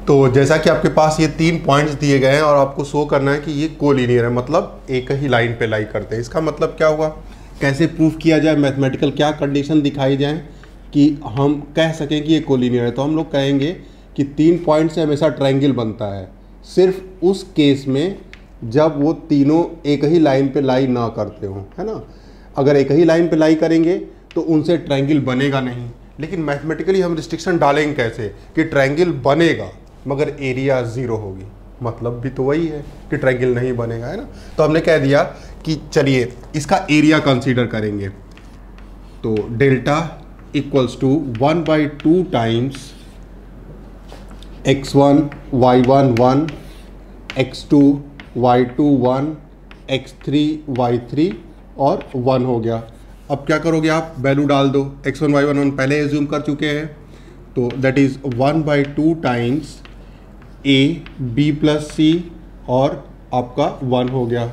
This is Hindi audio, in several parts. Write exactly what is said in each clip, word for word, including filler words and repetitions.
तो जैसा कि आपके पास ये तीन पॉइंट्स दिए गए हैं और आपको शो करना है कि ये कोलिनियर है, मतलब एक ही लाइन पे लाई करते हैं। इसका मतलब क्या हुआ, कैसे प्रूफ किया जाए, मैथमेटिकल क्या कंडीशन दिखाई जाए कि हम कह सकें कि ये कोलिनियर है। तो हम लोग कहेंगे कि तीन पॉइंट से हमेशा ट्रायंगल बनता है सिर्फ उस केस में जब वो तीनों एक ही लाइन पे लाई ना करते हो, है ना। अगर एक ही लाइन पे लाई करेंगे तो उनसे ट्रायंगल बनेगा नहीं। लेकिन मैथमेटिकली हम रिस्ट्रिक्शन डालेंगे कैसे कि ट्रायंगल बनेगा मगर एरिया ज़ीरो होगी, मतलब भी तो वही है कि ट्रायंगल नहीं बनेगा, है ना। तो हमने कह दिया कि चलिए इसका एरिया कंसीडर करेंगे। तो delta equals to one by two times x one y one one, x two y two one, x three y three और वन हो गया। अब क्या करोगे आप, वैल्यू डाल दो। X one y one one पहले एज्यूम कर चुके हैं, तो that is one by two times A B plus C और आपका वन हो गया,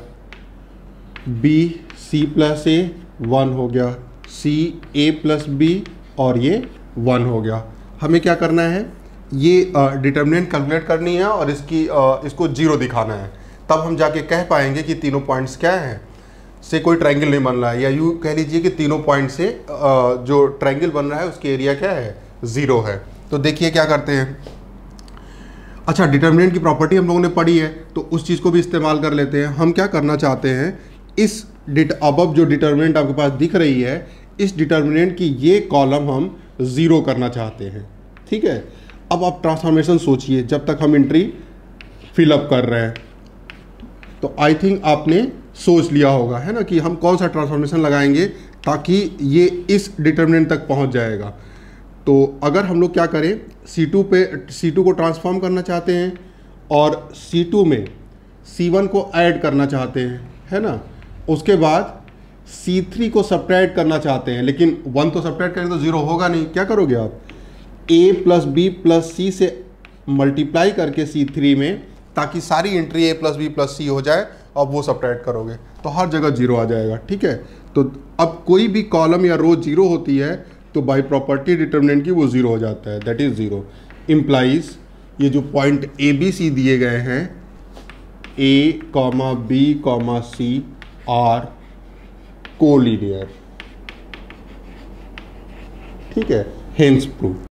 B C plus A one हो गया, सी ए प्लस बी और ये वन हो गया। हमें क्या करना है, ये डिटर्मिनेंट कैलकुलेट करनी है और इसकी आ, इसको जीरो दिखाना है। तब हम जाके कह पाएंगे कि तीनों पॉइंट्स क्या हैं, से कोई ट्रायंगल नहीं बन रहा है, या यूँ कह लीजिए कि तीनों पॉइंट से आ, जो ट्रायंगल बन रहा है उसकी एरिया क्या है, ज़ीरो है। तो देखिए क्या करते हैं। अच्छा, डिटर्मिनेंट की प्रॉपर्टी हम लोगों ने पढ़ी है तो उस चीज़ को भी इस्तेमाल कर लेते हैं। हम क्या करना चाहते हैं, इस डिट अब जो डिटर्मिनेंट आपके पास दिख रही है, इस डिटर्मिनेंट की ये कॉलम हम ज़ीरो करना चाहते हैं, ठीक है। अब आप ट्रांसफॉर्मेशन सोचिए जब तक हम एंट्री फिलअप कर रहे हैं। तो आई थिंक आपने सोच लिया होगा, है ना, कि हम कौन सा ट्रांसफॉर्मेशन लगाएंगे ताकि ये इस डिटर्मिनेंट तक पहुंच जाएगा। तो अगर हम लोग क्या करें, सी टू पे सी टू को ट्रांसफॉर्म करना चाहते हैं और सी टू में सी वन को ऐड करना चाहते हैं, है ना। उसके बाद सी थ्री को सब्ट्रैक्ट करना चाहते हैं, लेकिन वन तो सब्ट्रैक्ट करेंगे तो ज़ीरो होगा नहीं। क्या करोगे आप, A plus B plus C से मल्टीप्लाई करके सी थ्री में, ताकि सारी entry A plus B plus C हो जाए और वो सब्ट्रैक्ट करोगे तो हर जगह जीरो आ जाएगा, ठीक है। तो अब कोई भी कॉलम या रो जीरो होती है तो बाय प्रॉपर्टी डिटर्मिनेंट की वो जीरो हो जाता है, दैट इज जीरो। इम्प्लाइज ये जो पॉइंट ए बी सी दिए गए हैं, A comma B comma C are collinear, ठीक है, हेंस प्रूफ।